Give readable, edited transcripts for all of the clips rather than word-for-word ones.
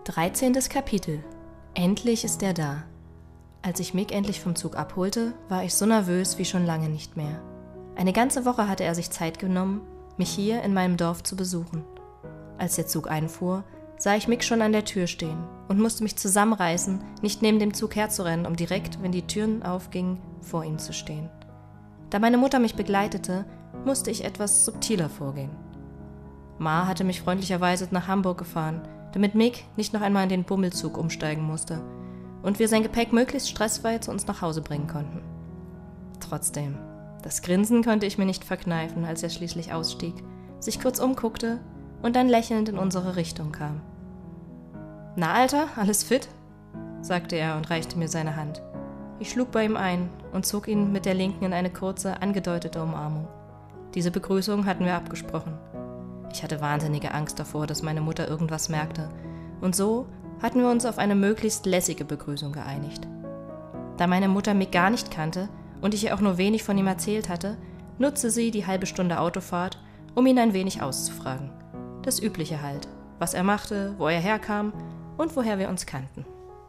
13. Kapitel. Endlich ist er da. Als ich Mick endlich vom Zug abholte, war ich so nervös wie schon lange nicht mehr. Eine ganze Woche hatte er sich Zeit genommen, mich hier in meinem Dorf zu besuchen. Als der Zug einfuhr, sah ich Mick schon an der Tür stehen und musste mich zusammenreißen, nicht neben dem Zug herzurennen, um direkt, wenn die Türen aufgingen, vor ihm zu stehen. Da meine Mutter mich begleitete, musste ich etwas subtiler vorgehen. Ma hatte mich freundlicherweise nach Hamburg gefahren, damit Mick nicht noch einmal in den Bummelzug umsteigen musste und wir sein Gepäck möglichst stressfrei zu uns nach Hause bringen konnten. Trotzdem, das Grinsen konnte ich mir nicht verkneifen, als er schließlich ausstieg, sich kurz umguckte und dann lächelnd in unsere Richtung kam. »Na, Alter, alles fit?« sagte er und reichte mir seine Hand. Ich schlug bei ihm ein und zog ihn mit der linken in eine kurze, angedeutete Umarmung. Diese Begrüßung hatten wir abgesprochen. Ich hatte wahnsinnige Angst davor, dass meine Mutter irgendwas merkte, und so hatten wir uns auf eine möglichst lässige Begrüßung geeinigt. Da meine Mutter Mick gar nicht kannte und ich ihr auch nur wenig von ihm erzählt hatte, nutzte sie die halbe Stunde Autofahrt, um ihn ein wenig auszufragen. Das Übliche halt, was er machte, wo er herkam und woher wir uns kannten.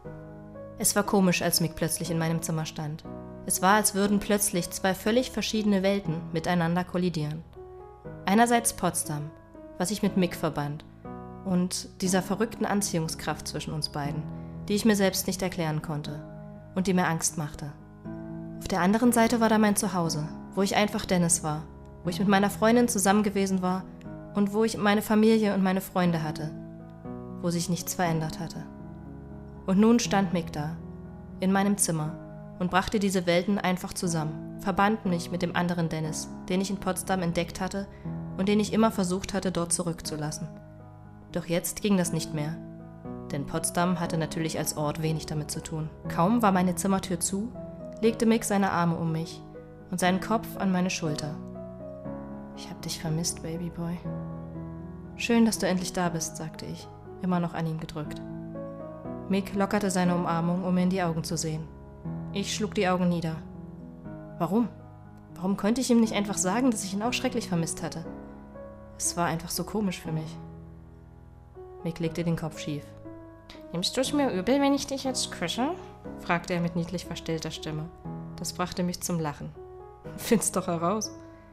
Es war komisch, als Mick plötzlich in meinem Zimmer stand. Es war, als würden plötzlich zwei völlig verschiedene Welten miteinander kollidieren. Einerseits Potsdam, was ich mit Mick verband, und dieser verrückten Anziehungskraft zwischen uns beiden, die ich mir selbst nicht erklären konnte und die mir Angst machte. Auf der anderen Seite war da mein Zuhause, wo ich einfach Dennis war, wo ich mit meiner Freundin zusammen gewesen war und wo ich meine Familie und meine Freunde hatte, wo sich nichts verändert hatte. Und nun stand Mick da, in meinem Zimmer, und brachte diese Welten einfach zusammen, verband mich mit dem anderen Dennis, den ich in Potsdam entdeckt hatte und den ich immer versucht hatte, dort zurückzulassen. Doch jetzt ging das nicht mehr, denn Potsdam hatte natürlich als Ort wenig damit zu tun. Kaum war meine Zimmertür zu, legte Mick seine Arme um mich und seinen Kopf an meine Schulter. »Ich hab dich vermisst, Babyboy.« »Schön, dass du endlich da bist«, sagte ich, immer noch an ihn gedrückt. Mick lockerte seine Umarmung, um mir in die Augen zu sehen. Ich schlug die Augen nieder. Warum? Warum konnte ich ihm nicht einfach sagen, dass ich ihn auch schrecklich vermisst hatte? Es war einfach so komisch für mich. Mick legte den Kopf schief. »Nimmst du es mir übel, wenn ich dich jetzt küsse?« fragte er mit niedlich verstellter Stimme. Das brachte mich zum Lachen. »Find's doch heraus.«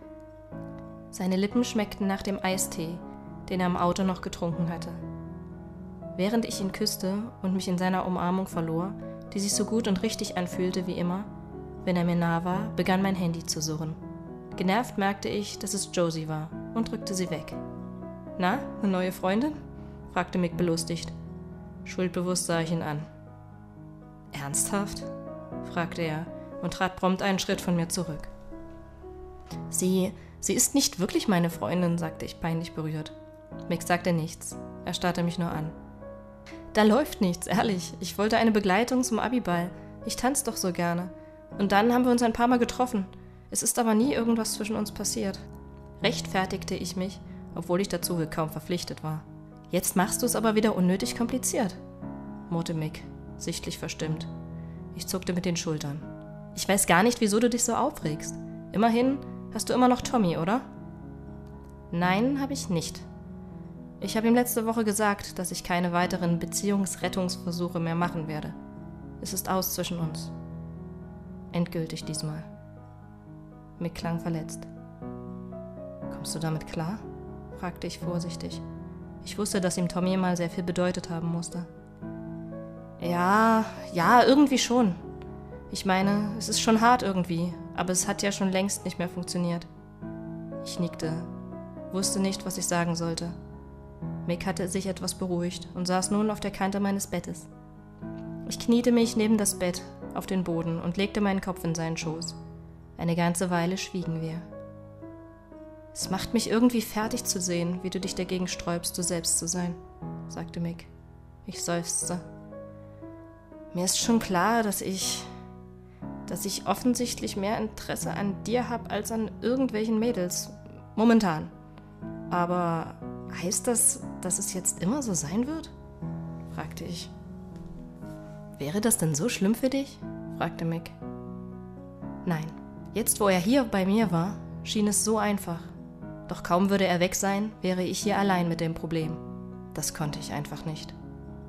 Seine Lippen schmeckten nach dem Eistee, den er im Auto noch getrunken hatte. Während ich ihn küsste und mich in seiner Umarmung verlor, die sich so gut und richtig anfühlte wie immer, wenn er mir nah war, begann mein Handy zu surren. Genervt merkte ich, dass es Josie war und drückte sie weg. »Na, eine neue Freundin?« fragte Mick belustigt. Schuldbewusst sah ich ihn an. »Ernsthaft?« fragte er und trat prompt einen Schritt von mir zurück. Sie ist nicht wirklich meine Freundin«, sagte ich peinlich berührt. Mick sagte nichts, er starrte mich nur an. »Da läuft nichts, ehrlich. Ich wollte eine Begleitung zum Abiball. Ich tanze doch so gerne. Und dann haben wir uns ein paar Mal getroffen. Es ist aber nie irgendwas zwischen uns passiert.« Rechtfertigte ich mich, obwohl ich dazu kaum verpflichtet war. »Jetzt machst du es aber wieder unnötig kompliziert«, murrte Mick, sichtlich verstimmt. Ich zuckte mit den Schultern. »Ich weiß gar nicht, wieso du dich so aufregst. Immerhin hast du immer noch Tommy, oder?« »Nein, habe ich nicht. Ich habe ihm letzte Woche gesagt, dass ich keine weiteren Beziehungsrettungsversuche mehr machen werde. Es ist aus zwischen uns. Endgültig diesmal.« Mick klang verletzt. »Kommst du damit klar?« fragte ich vorsichtig. Ich wusste, dass ihm Tommy mal sehr viel bedeutet haben musste. Ja, irgendwie schon. Ich meine, es ist schon hart irgendwie, aber es hat ja schon längst nicht mehr funktioniert.« Ich nickte, wusste nicht, was ich sagen sollte. Mick hatte sich etwas beruhigt und saß nun auf der Kante meines Bettes. Ich kniete mich neben das Bett auf den Boden und legte meinen Kopf in seinen Schoß. Eine ganze Weile schwiegen wir. »Es macht mich irgendwie fertig zu sehen, wie du dich dagegen sträubst, du selbst zu sein«, sagte Mick. Ich seufzte. »Mir ist schon klar, dass ich offensichtlich mehr Interesse an dir habe als an irgendwelchen Mädels. Momentan. Aber heißt das, dass es jetzt immer so sein wird?« fragte ich. »Wäre das denn so schlimm für dich?« fragte Mick. Nein, jetzt wo er hier bei mir war, schien es so einfach. Doch kaum würde er weg sein, wäre ich hier allein mit dem Problem. Das konnte ich einfach nicht.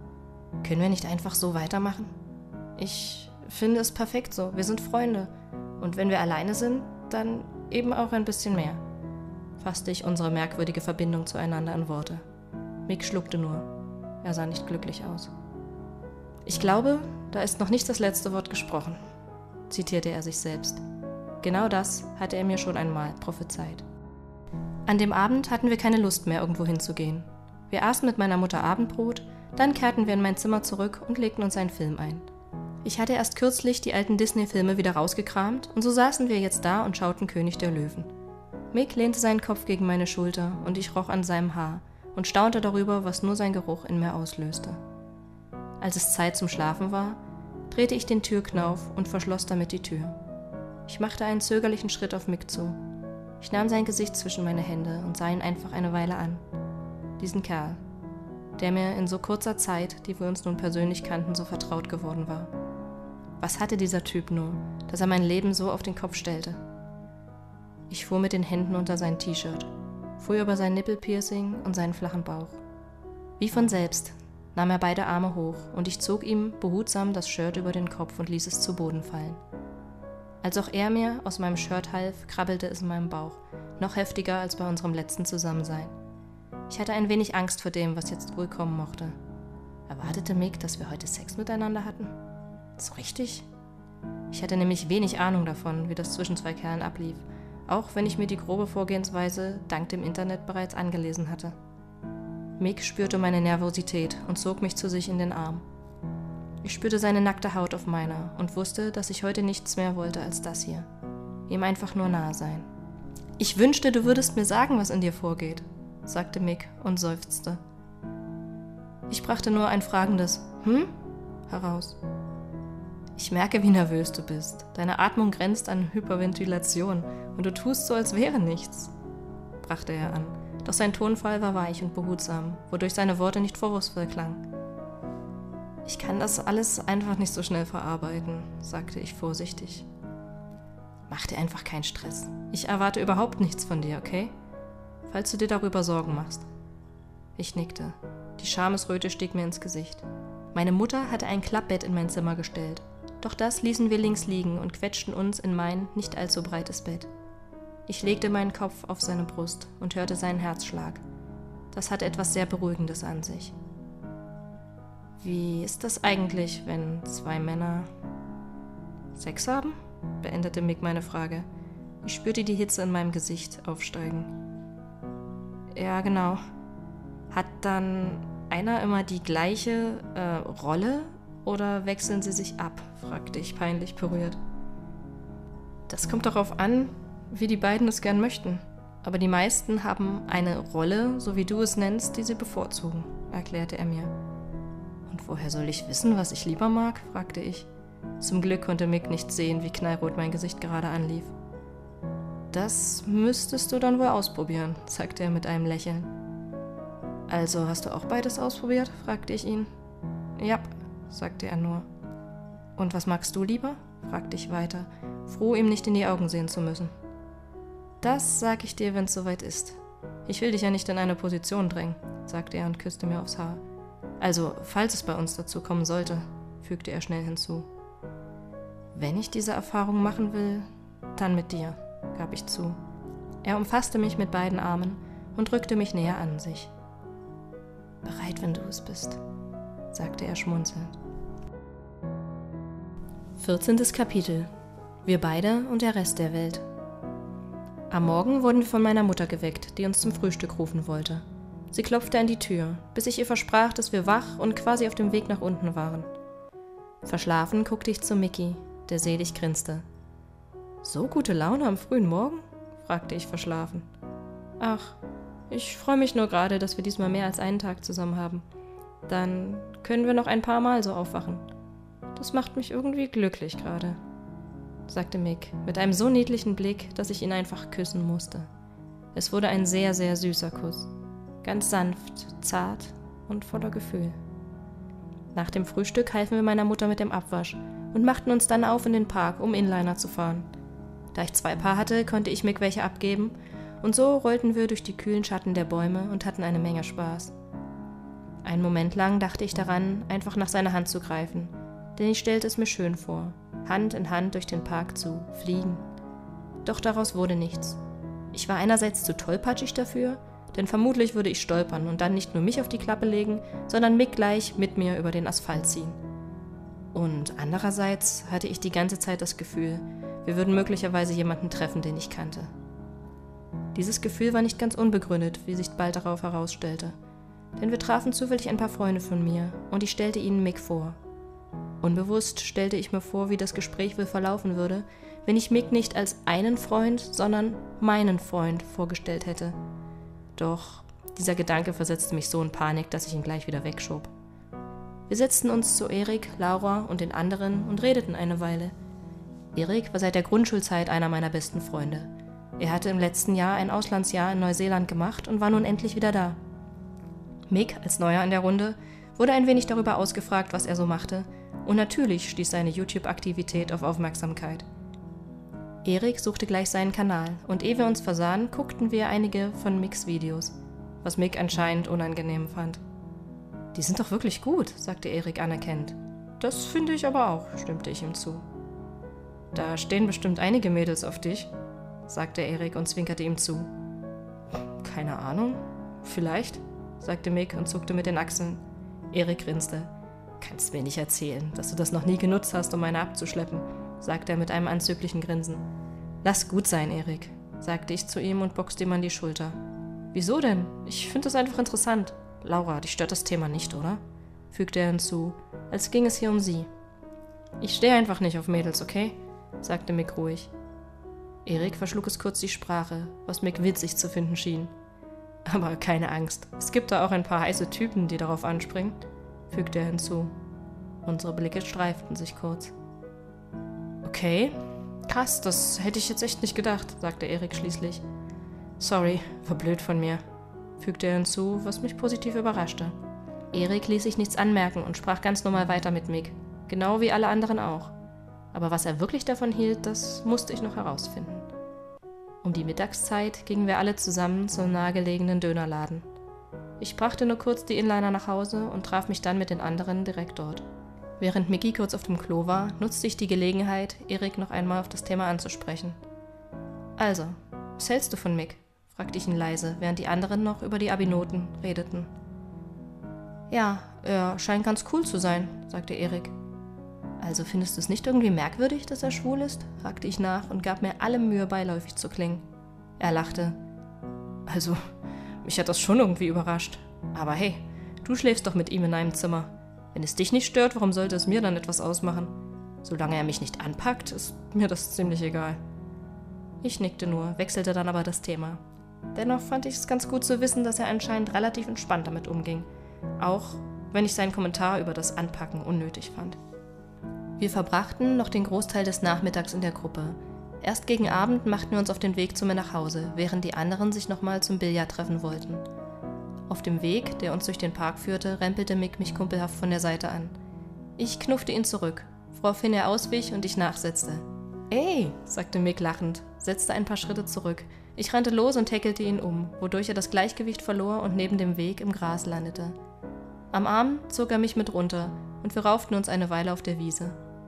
Können wir nicht einfach so weitermachen? Ich finde es perfekt so, wir sind Freunde. Und wenn wir alleine sind, dann eben auch ein bisschen mehr. Fasste ich unsere merkwürdige Verbindung zueinander in Worte. Mick schluckte nur. Er sah nicht glücklich aus. Ich glaube, da ist noch nicht das letzte Wort gesprochen, zitierte er sich selbst. Genau das hatte er mir schon einmal prophezeit. An dem Abend hatten wir keine Lust mehr, irgendwo hinzugehen. Wir aßen mit meiner Mutter Abendbrot, dann kehrten wir in mein Zimmer zurück und legten uns einen Film ein. Ich hatte erst kürzlich die alten Disney-Filme wieder rausgekramt und so saßen wir jetzt da und schauten König der Löwen. Mick lehnte seinen Kopf gegen meine Schulter und ich roch an seinem Haar und staunte darüber, was nur sein Geruch in mir auslöste. Als es Zeit zum Schlafen war, drehte ich den Türknauf und verschloss damit die Tür. Ich machte einen zögerlichen Schritt auf Mick zu. Ich nahm sein Gesicht zwischen meine Hände und sah ihn einfach eine Weile an. Diesen Kerl, der mir in so kurzer Zeit, die wir uns nun persönlich kannten, so vertraut geworden war. Was hatte dieser Typ nur, dass er mein Leben so auf den Kopf stellte? Ich fuhr mit den Händen unter sein T-Shirt, fuhr über sein Nippelpiercing und seinen flachen Bauch. Wie von selbst nahm er beide Arme hoch und ich zog ihm behutsam das Shirt über den Kopf und ließ es zu Boden fallen. Als auch er mir aus meinem Shirt half, krabbelte es in meinem Bauch, noch heftiger als bei unserem letzten Zusammensein. Ich hatte ein wenig Angst vor dem, was jetzt wohl kommen mochte. Erwartete Mick, dass wir heute Sex miteinander hatten? So richtig? Ich hatte nämlich wenig Ahnung davon, wie das zwischen zwei Kerlen ablief, auch wenn ich mir die grobe Vorgehensweise dank dem Internet bereits angelesen hatte. Mick spürte meine Nervosität und zog mich zu sich in den Arm. Ich spürte seine nackte Haut auf meiner und wusste, dass ich heute nichts mehr wollte als das hier. Ihm einfach nur nahe sein. Ich wünschte, du würdest mir sagen, was in dir vorgeht, sagte Mick und seufzte. Ich brachte nur ein fragendes heraus. Ich merke, wie nervös du bist. Deine Atmung grenzt an Hyperventilation und du tust so, als wäre nichts, brachte er an. Doch sein Tonfall war weich und behutsam, wodurch seine Worte nicht vorwurfsvoll klangen. Ich kann das alles einfach nicht so schnell verarbeiten, sagte ich vorsichtig. Mach dir einfach keinen Stress. Ich erwarte überhaupt nichts von dir, okay? Falls du dir darüber Sorgen machst. Ich nickte. Die Schamesröte stieg mir ins Gesicht. Meine Mutter hatte ein Klappbett in mein Zimmer gestellt. Doch das ließen wir links liegen und quetschten uns in mein nicht allzu breites Bett. Ich legte meinen Kopf auf seine Brust und hörte seinen Herzschlag. Das hatte etwas sehr Beruhigendes an sich. Wie ist das eigentlich, wenn zwei Männer Sex haben? Beendete Mick meine Frage. Ich spürte die Hitze in meinem Gesicht aufsteigen. Ja, genau. Hat dann einer immer die gleiche Rolle oder wechseln sie sich ab? Fragte ich peinlich berührt. Das kommt darauf an, wie die beiden es gern möchten. Aber die meisten haben eine Rolle, so wie du es nennst, die sie bevorzugen, erklärte er mir. Und woher soll ich wissen, was ich lieber mag? Fragte ich. Zum Glück konnte Mick nicht sehen, wie knallrot mein Gesicht gerade anlief. Das müsstest du dann wohl ausprobieren, sagte er mit einem Lächeln. Also hast du auch beides ausprobiert? Fragte ich ihn. Ja, sagte er nur. Und was magst du lieber? Fragte ich weiter, froh, ihm nicht in die Augen sehen zu müssen. Das sag ich dir, wenn's soweit ist. Ich will dich ja nicht in eine Position drängen, sagte er und küsste mir aufs Haar. Also, falls es bei uns dazu kommen sollte, fügte er schnell hinzu. Wenn ich diese Erfahrung machen will, dann mit dir, gab ich zu. Er umfasste mich mit beiden Armen und drückte mich näher an sich. Bereit, wenn du es bist, sagte er schmunzelnd. 14. Kapitel. Wir beide und der Rest der Welt. Am Morgen wurden wir von meiner Mutter geweckt, die uns zum Frühstück rufen wollte. Sie klopfte an die Tür, bis ich ihr versprach, dass wir wach und quasi auf dem Weg nach unten waren. Verschlafen guckte ich zu Mickey, der selig grinste. »So gute Laune am frühen Morgen?« fragte ich verschlafen. »Ach, ich freue mich nur gerade, dass wir diesmal mehr als einen Tag zusammen haben. Dann können wir noch ein paar Mal so aufwachen. Das macht mich irgendwie glücklich gerade«, sagte Mick mit einem so niedlichen Blick, dass ich ihn einfach küssen musste. Es wurde ein sehr, sehr süßer Kuss. Ganz sanft, zart und voller Gefühl. Nach dem Frühstück halfen wir meiner Mutter mit dem Abwasch und machten uns dann auf in den Park, um Inliner zu fahren. Da ich 2 Paar hatte, konnte ich Mick welche abgeben und so rollten wir durch die kühlen Schatten der Bäume und hatten eine Menge Spaß. Einen Moment lang dachte ich daran, einfach nach seiner Hand zu greifen, denn ich stellte es mir schön vor, Hand in Hand durch den Park zu fliegen. Doch daraus wurde nichts. Ich war einerseits zu tollpatschig dafür, denn vermutlich würde ich stolpern und dann nicht nur mich auf die Klappe legen, sondern Mick gleich mit mir über den Asphalt ziehen. Und andererseits hatte ich die ganze Zeit das Gefühl, wir würden möglicherweise jemanden treffen, den ich kannte. Dieses Gefühl war nicht ganz unbegründet, wie sich bald darauf herausstellte, denn wir trafen zufällig ein paar Freunde von mir und ich stellte ihnen Mick vor. Unbewusst stellte ich mir vor, wie das Gespräch wohl verlaufen würde, wenn ich Mick nicht als einen Freund, sondern meinen Freund vorgestellt hätte. Doch dieser Gedanke versetzte mich so in Panik, dass ich ihn gleich wieder wegschob. Wir setzten uns zu Erik, Laura und den anderen und redeten eine Weile. Erik war seit der Grundschulzeit einer meiner besten Freunde. Er hatte im letzten Jahr ein Auslandsjahr in Neuseeland gemacht und war nun endlich wieder da. Mick, als Neuer in der Runde, wurde ein wenig darüber ausgefragt, was er so machte, und natürlich stieß seine YouTube-Aktivität auf Aufmerksamkeit. Erik suchte gleich seinen Kanal, und ehe wir uns versahen, guckten wir einige von Micks Videos, was Mick anscheinend unangenehm fand. »Die sind doch wirklich gut«, sagte Erik anerkennend. »Das finde ich aber auch«, stimmte ich ihm zu. »Da stehen bestimmt einige Mädels auf dich«, sagte Erik und zwinkerte ihm zu. »Keine Ahnung, vielleicht«, sagte Mick und zuckte mit den Achseln. Erik grinste. »Kannst mir nicht erzählen, dass du das noch nie genutzt hast, um eine abzuschleppen«, sagte er mit einem anzüglichen Grinsen. »Lass gut sein, Erik«, sagte ich zu ihm und boxte ihm an die Schulter. »Wieso denn? Ich finde das einfach interessant. Laura, dich stört das Thema nicht, oder?«, fügte er hinzu, als ging es hier um sie. »Ich stehe einfach nicht auf Mädels, okay?«, sagte Mick ruhig. Erik verschlug es kurz die Sprache, was Mick witzig zu finden schien. »Aber keine Angst, es gibt da auch ein paar heiße Typen, die darauf anspringen«, fügte er hinzu. Unsere Blicke streiften sich kurz. »Okay, krass, das hätte ich jetzt echt nicht gedacht«, sagte Erik schließlich. »Sorry, war blöd von mir«, fügte er hinzu, was mich positiv überraschte. Erik ließ sich nichts anmerken und sprach ganz normal weiter mit Mick, genau wie alle anderen auch. Aber was er wirklich davon hielt, das musste ich noch herausfinden. Um die Mittagszeit gingen wir alle zusammen zum nahegelegenen Dönerladen. Ich brachte nur kurz die Inliner nach Hause und traf mich dann mit den anderen direkt dort. Während Micky kurz auf dem Klo war, nutzte ich die Gelegenheit, Erik noch einmal auf das Thema anzusprechen. »Also, was hältst du von Mick?«, fragte ich ihn leise, während die anderen noch über die Abi-Noten redeten. »Ja, er scheint ganz cool zu sein«, sagte Erik. »Also findest du es nicht irgendwie merkwürdig, dass er schwul ist?«, fragte ich nach und gab mir alle Mühe, beiläufig zu klingen. Er lachte. »Also, mich hat das schon irgendwie überrascht. Aber hey, du schläfst doch mit ihm in einem Zimmer. Wenn es dich nicht stört, warum sollte es mir dann etwas ausmachen? Solange er mich nicht anpackt, ist mir das ziemlich egal.« Ich nickte nur, wechselte dann aber das Thema. Dennoch fand ich es ganz gut zu wissen, dass er anscheinend relativ entspannt damit umging. Auch wenn ich seinen Kommentar über das Anpacken unnötig fand. Wir verbrachten noch den Großteil des Nachmittags in der Gruppe. Erst gegen Abend machten wir uns auf den Weg zu mir nach Hause, während die anderen sich nochmal zum Billard treffen wollten. Auf dem Weg, der uns durch den Park führte, rempelte Mick mich kumpelhaft von der Seite an. Ich knuffte ihn zurück, woraufhin er auswich und ich nachsetzte. »Ey«, sagte Mick lachend, setzte ein paar Schritte zurück. Ich rannte los und tackelte ihn um, wodurch er das Gleichgewicht verlor und neben dem Weg im Gras landete. Am Arm zog er mich mit runter und wir rauften uns eine Weile auf der Wiese.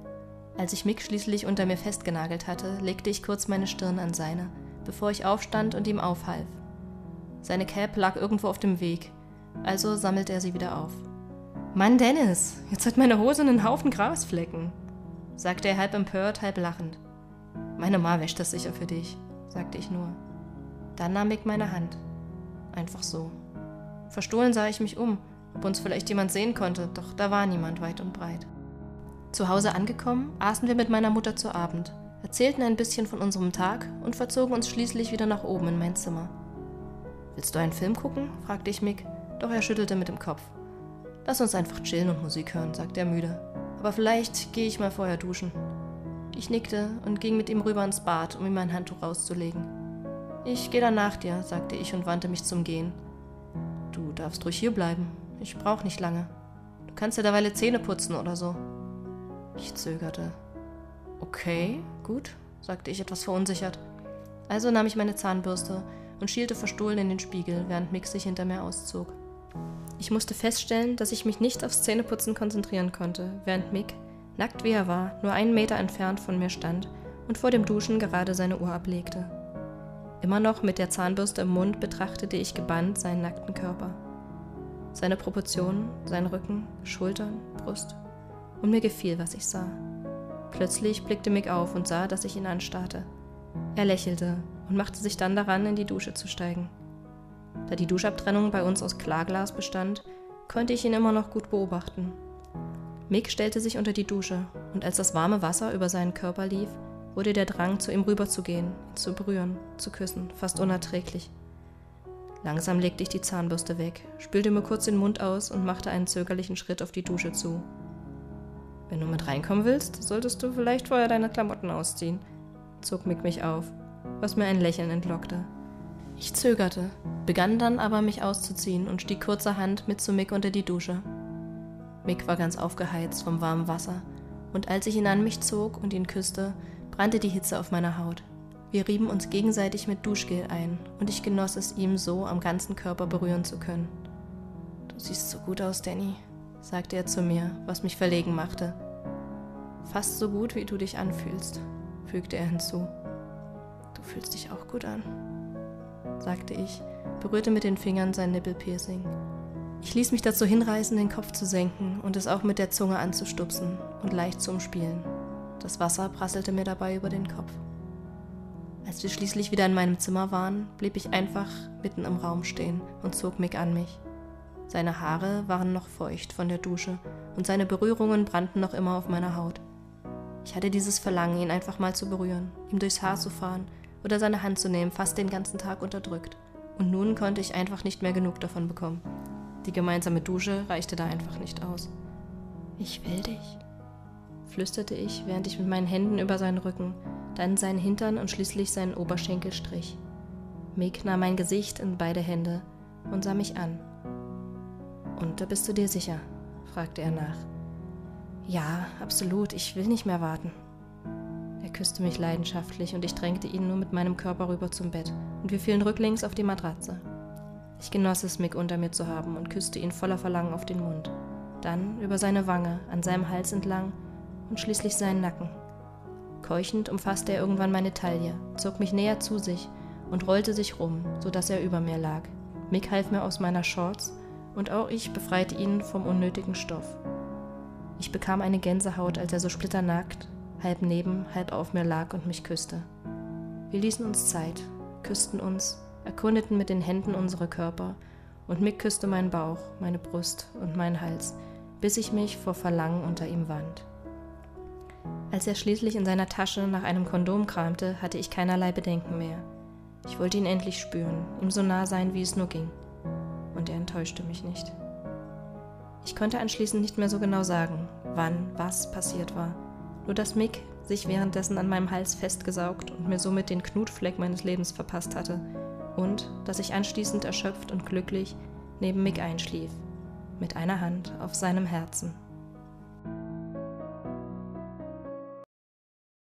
Als ich Mick schließlich unter mir festgenagelt hatte, legte ich kurz meine Stirn an seine, bevor ich aufstand und ihm aufhalf. Seine Cap lag irgendwo auf dem Weg, also sammelte er sie wieder auf. »Mann, Dennis, jetzt hat meine Hose einen Haufen Grasflecken«, sagte er halb empört, halb lachend. »Meine Ma wäscht das sicher für dich«, sagte ich nur. Dann nahm Mick meine Hand. Einfach so. Verstohlen sah ich mich um, ob uns vielleicht jemand sehen konnte, doch da war niemand weit und breit. Zu Hause angekommen, aßen wir mit meiner Mutter zu Abend, erzählten ein bisschen von unserem Tag und verzogen uns schließlich wieder nach oben in mein Zimmer. »Willst du einen Film gucken?«, fragte ich Mick, doch er schüttelte mit dem Kopf. »Lass uns einfach chillen und Musik hören«, sagte er müde. »Aber vielleicht gehe ich mal vorher duschen.« Ich nickte und ging mit ihm rüber ins Bad, um ihm ein Handtuch rauszulegen. »Ich gehe dann nach dir«, sagte ich und wandte mich zum Gehen. »Du darfst ruhig hierbleiben. Ich brauche nicht lange. Du kannst ja derweil Zähne putzen oder so.« Ich zögerte. »Okay, gut«, sagte ich etwas verunsichert. Also nahm ich meine Zahnbürste und schielte verstohlen in den Spiegel, während Mick sich hinter mir auszog. Ich musste feststellen, dass ich mich nicht aufs Zähneputzen konzentrieren konnte, während Mick, nackt wie er war, nur 1 Meter entfernt von mir stand und vor dem Duschen gerade seine Uhr ablegte. Immer noch mit der Zahnbürste im Mund betrachtete ich gebannt seinen nackten Körper. Seine Proportionen, sein Rücken, Schultern, Brust. Und mir gefiel, was ich sah. Plötzlich blickte Mick auf und sah, dass ich ihn anstarrte. Er lächelte und machte sich dann daran, in die Dusche zu steigen. Da die Duschabtrennung bei uns aus Klarglas bestand, konnte ich ihn immer noch gut beobachten. Mick stellte sich unter die Dusche, und als das warme Wasser über seinen Körper lief, wurde der Drang, zu ihm rüberzugehen, ihn zu berühren, zu küssen, fast unerträglich. Langsam legte ich die Zahnbürste weg, spülte mir kurz den Mund aus und machte einen zögerlichen Schritt auf die Dusche zu. »Wenn du mit reinkommen willst, solltest du vielleicht vorher deine Klamotten ausziehen«, zog Mick mich auf, was mir ein Lächeln entlockte. Ich zögerte, begann dann aber, mich auszuziehen und stieg kurzerhand mit zu Mick unter die Dusche. Mick war ganz aufgeheizt vom warmen Wasser, und als ich ihn an mich zog und ihn küsste, brannte die Hitze auf meiner Haut. Wir rieben uns gegenseitig mit Duschgel ein, und ich genoss es, ihm so am ganzen Körper berühren zu können. »Du siehst so gut aus, Danny«, sagte er zu mir, was mich verlegen machte. »Fast so gut, wie du dich anfühlst«, fügte er hinzu. »Du fühlst dich auch gut an«, sagte ich, berührte mit den Fingern sein Nippelpiercing. Ich ließ mich dazu hinreißen, den Kopf zu senken und es auch mit der Zunge anzustupsen und leicht zu umspielen. Das Wasser prasselte mir dabei über den Kopf. Als wir schließlich wieder in meinem Zimmer waren, blieb ich einfach mitten im Raum stehen und zog Mick an mich. Seine Haare waren noch feucht von der Dusche und seine Berührungen brannten noch immer auf meiner Haut. Ich hatte dieses Verlangen, ihn einfach mal zu berühren, ihm durchs Haar zu fahren oder seine Hand zu nehmen, fast den ganzen Tag unterdrückt. Und nun konnte ich einfach nicht mehr genug davon bekommen. Die gemeinsame Dusche reichte da einfach nicht aus. »Ich will dich«, flüsterte ich, während ich mit meinen Händen über seinen Rücken, dann seinen Hintern und schließlich seinen Oberschenkel strich. Mick nahm mein Gesicht in beide Hände und sah mich an. »Und da bist du dir sicher?«, fragte er nach. »Ja, absolut, ich will nicht mehr warten.« Er küsste mich leidenschaftlich und ich drängte ihn nur mit meinem Körper rüber zum Bett und wir fielen rücklings auf die Matratze. Ich genoss es, Mick unter mir zu haben und küsste ihn voller Verlangen auf den Mund, dann über seine Wange, an seinem Hals entlang und schließlich seinen Nacken. Keuchend umfasste er irgendwann meine Taille, zog mich näher zu sich und rollte sich rum, sodass er über mir lag. Mick half mir aus meiner Shorts und auch ich befreite ihn vom unnötigen Stoff. Ich bekam eine Gänsehaut, als er so splitternackt, halb neben, halb auf mir lag und mich küsste. Wir ließen uns Zeit, küssten uns, erkundeten mit den Händen unsere Körper und Mick küsste meinen Bauch, meine Brust und meinen Hals, bis ich mich vor Verlangen unter ihm wand. Als er schließlich in seiner Tasche nach einem Kondom kramte, hatte ich keinerlei Bedenken mehr. Ich wollte ihn endlich spüren, ihm so nah sein, wie es nur ging. Und er enttäuschte mich nicht. Ich konnte anschließend nicht mehr so genau sagen, wann was passiert war, nur dass Mick sich währenddessen an meinem Hals festgesaugt und mir somit den Knutfleck meines Lebens verpasst hatte und dass ich anschließend erschöpft und glücklich neben Mick einschlief, mit einer Hand auf seinem Herzen.